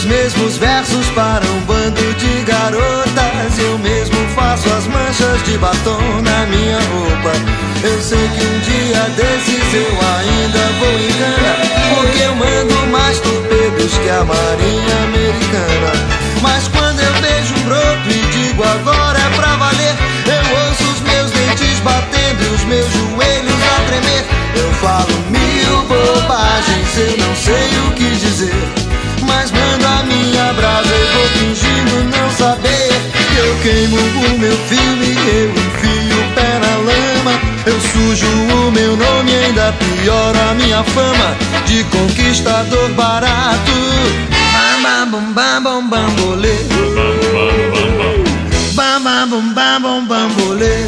mesmos versos para um bando de garotas. Eu mesmo faço as manchas de batom na minha roupa. Eu sei que um dia desses eu ainda vou em cana, porque eu mando mais torpedos que a Marinha Americana. Mas quando eu vejo um broto e digo agora é pra valer, eu ouço os meus dentes batendo e os meus joelhos a tremer. Eu falo mil bobagens, eu não sei o que dizer, mas mando a minha brasa e vou fingindo não saber. Eu queimo o meu filme, eu enfio o pé na lama, eu sujo o meu nome e ainda pioro a minha fama de conquistador barato. Bam bam bum bam bum bambolê, bam bam bum bam bum bambolê.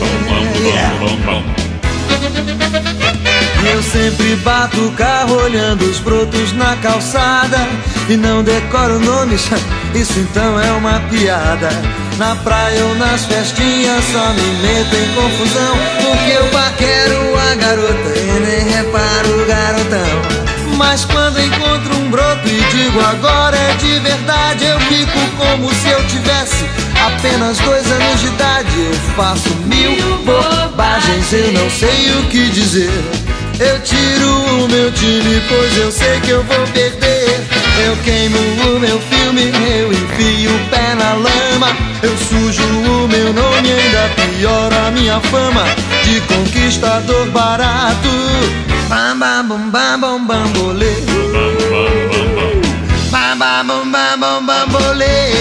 Eu sempre bato o carro olhando os brotos na calçada e não decoro nomes, isso então é uma piada. Na praia ou nas festinhas só me meto em confusão, porque eu paquero a garota e nem reparo o garotão. Mas quando encontro um broto e digo agora é de verdade, eu fico como se eu tivesse apenas 2 anos de idade. Eu faço mil bobagens, eu não sei o que dizer. Eu tiro o meu time, pois eu sei que eu vou perder. Eu queimo o meu filme, eu enfio o pé na lama, eu sujo o meu nome e ainda pioro a minha fama de conquistador barato. Bam bam bum bam bum bambolê, bam bam bum bam bum bambolê.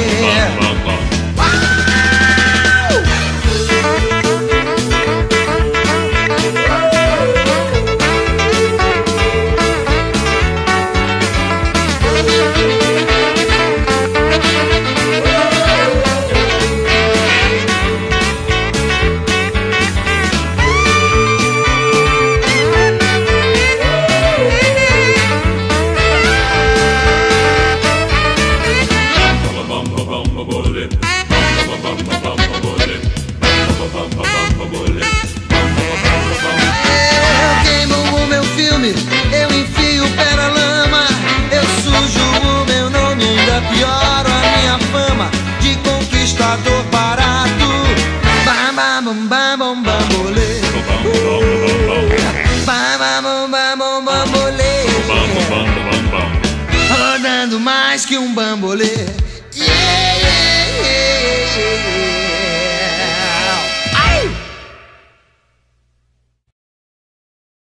Eu enfio o pé na lama, eu sujo o meu nome e ainda pioro a minha fama de conquistador barato. Bam bam bum bam bum bambolê, bam bam bum bam bum bambolê, rodando mais que um bambolê. Yeah, yeah, yeah, yeah.